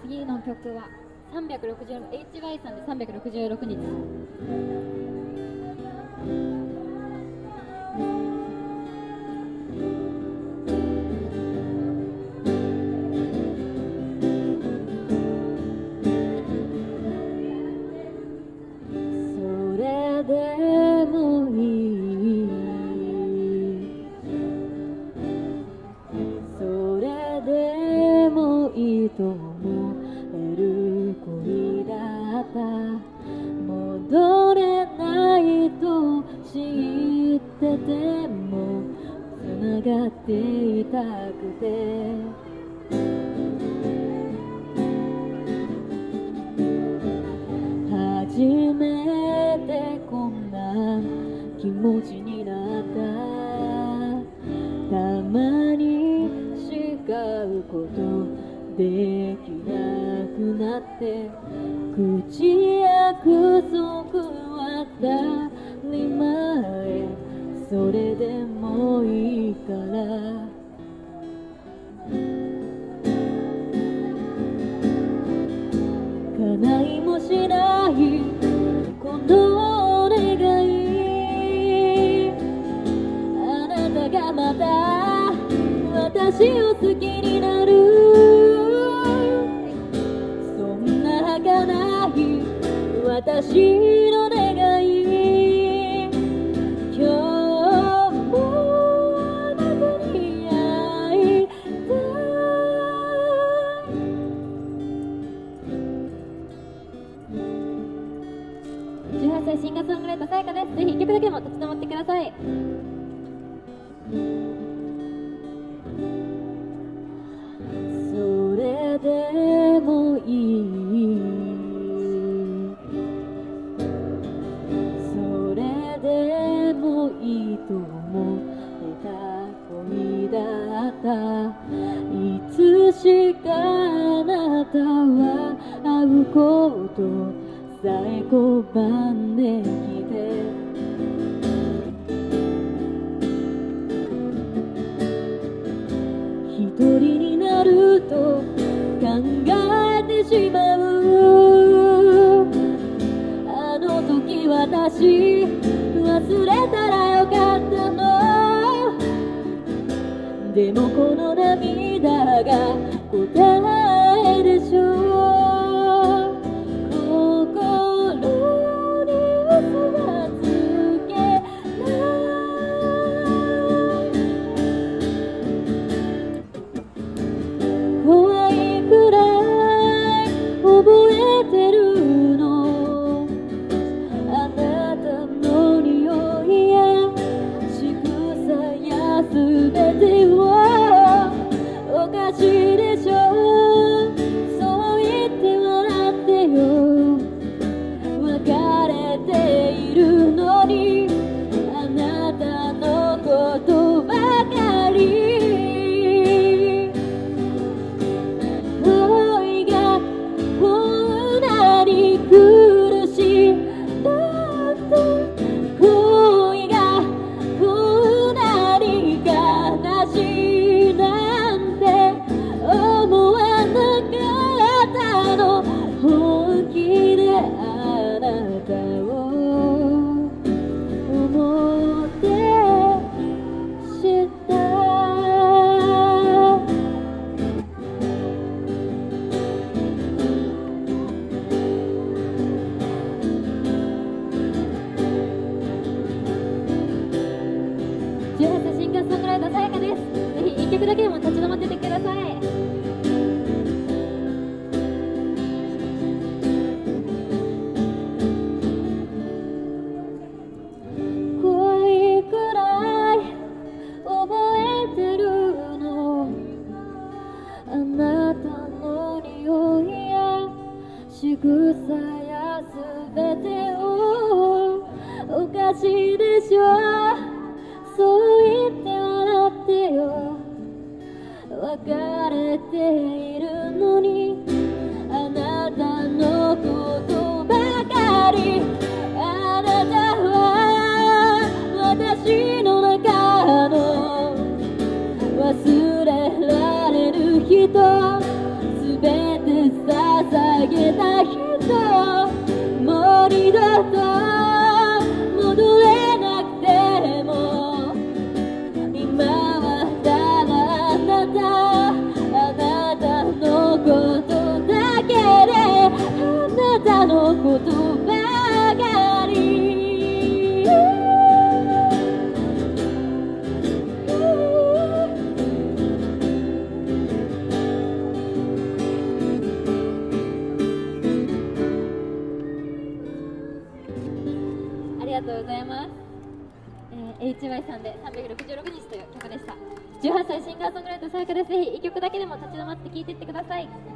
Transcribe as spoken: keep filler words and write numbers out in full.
次の曲はさんびゃくろくじゅう エイチワイ さんでさんびゃくろくじゅうろくにち。 それでもいい、それでもいいと思える恋だった。戻れないと知ってても繋がっていたくて、初めてこんな気持ちになった。たまに誓うことできなくなって、口約束は当たり前、それでもいいから叶いもしないこの願い、あなたがまた私を好きになる、そんな儚い私の願い、今日もあなたに会いたい。 じゅうはっさいシンガーソングライターさやかです。ぜひいっきょくだけでも立ち止まってください。 それでもいい、それでもいいと思えた恋だった。いつしかあなたは会うことさえ拒んできて、一人になると考えてしまう。あの時私忘れたらよかったの。でもこの涙が答えでしょう。心に嘘はつけない。怖いくらい覚えてるの、あなたの匂いや仕草やすべてを。おかしいでしょ、そう言って笑ってよ。別れているのにあなたのことばかり。恋がこんなに苦しいだって、恋がこんなに悲しいなんて思わなかったの。本気であなたを思ってした。 じゅうはっさいシンガーソングライターさやかです。ぜひいっきょくだけでも立ち止まっててください。 怖いくらい覚えてるの、あなたの匂いや仕草やすべてを。おかしいでしょ、そう言って笑ってよ。別れているのにあなたのことばかり。あなたは私の中の忘れられる人、すべてさげた人もう二度と戻れなくても今はただあなたあなたのことだけであなたのことばかりありがとうございます。えー、エイチワイ さんでさんびゃくろくじゅうろくにちという曲でした。じゅうはっさいシンガーソングライターさやかです。ぜひいっきょくだけでも立ち止まって聴いていってください。